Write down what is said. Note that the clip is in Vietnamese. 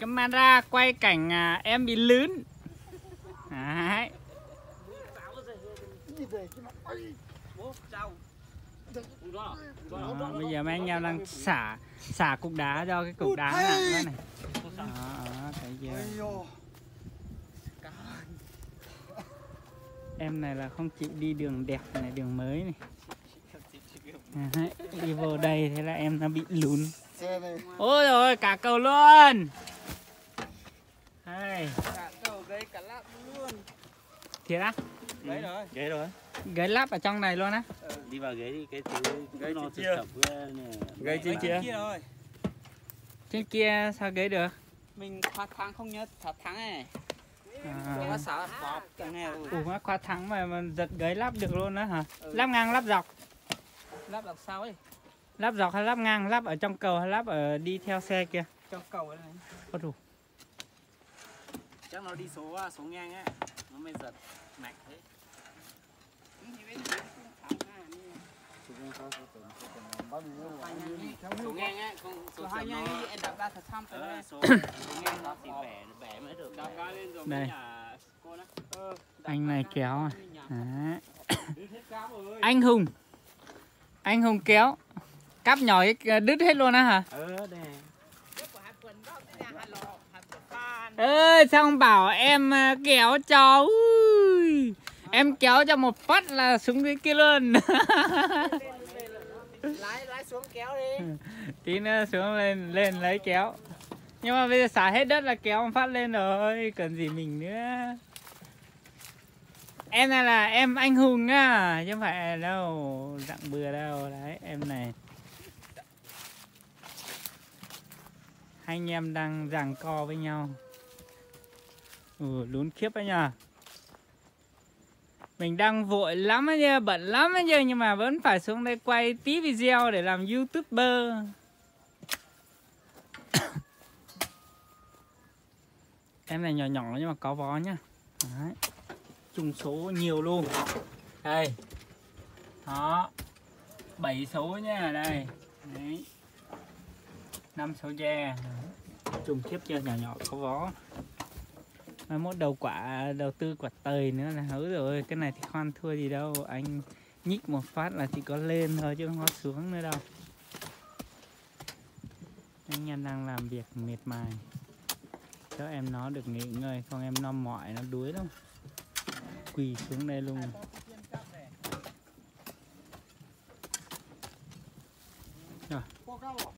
camera quay cảnh em bị lún. Đấy. Đó, bây giờ mấy anh em đang xả cục đá cho cái cục đá nặng đó này. Đó, thấy chưa? Em này là không chịu đi đường đẹp này, đường mới này. Đấy, đi vô đây thế là em nó bị lún. Ôi rồi cả cầu luôn. Đây. Cả cầu gây cả lắp luôn. Thiệt á? Ghế rồi. Ghế rồi. Ghế lắp ở trong này luôn á? Đi vào ghế đi, cái thứ ghế nó trên kia. ghế trên kia rồi. Trên kia sao ghế được? Mình khóa thắng không nhớ thật thắng này. À. Xả bọt cái này. Ủa khóa thắng mà giật ghế lắp được luôn đó hả? Lắp ngang lắp dọc. Lắp đằng sau ấy. Lắp dọc hay lắp ngang? Lắp ở trong cầu hay lắp ở đi theo xe kia? Trong cầu ấy này. Có đủ. Chắc nó đi số ngang á, nó mới giật mạnh thế. Số ngang á, không số hai chậm ngang nó. ấy em đạp ra thật thăm tới. Số ngang nó thì bẻ mới được. Đạp ra lên rồi đây. nhà cô đó. Anh này kéo à. Anh Hùng kéo. Cáp nhỏ đứt hết luôn á hả? Đây. Ơi sao không bảo em kéo cho. Ui. Em kéo cho một phát là xuống dưới kia luôn. Lái xuống kéo đi. Tí nữa xuống lên lấy kéo. Nhưng mà bây giờ xả hết đất là kéo một phát lên rồi, cần gì mình nữa. Em này là em anh hùng á, chứ không phải đâu dặn bừa đâu. Đấy em này. Hai anh em đang giằng co với nhau. Lún khiếp đấy nhờ. Mình đang vội lắm ấy nha, bận lắm ấy chứ, nhưng mà vẫn phải xuống đây quay tí video để làm YouTuber. Em này nhỏ nhỏ nhưng mà có vó nhá. Đấy. Trùng số nhiều luôn. Đây. Đó. 7 số nha, đây. Đấy. 5 số tre. Trùng khiếp chưa, nhỏ nhỏ có vó. Mai mốt đầu tư quả tời nữa là hứ rồi. Cái này thì khoan thua gì đâu. Anh nhích một phát là chỉ có lên thôi chứ không có xuống nữa đâu. Anh em đang làm việc mệt mài, cho em nó được nghỉ ngơi, không em nó mỏi nó đuối lắm. Quỳ xuống đây luôn. Rồi.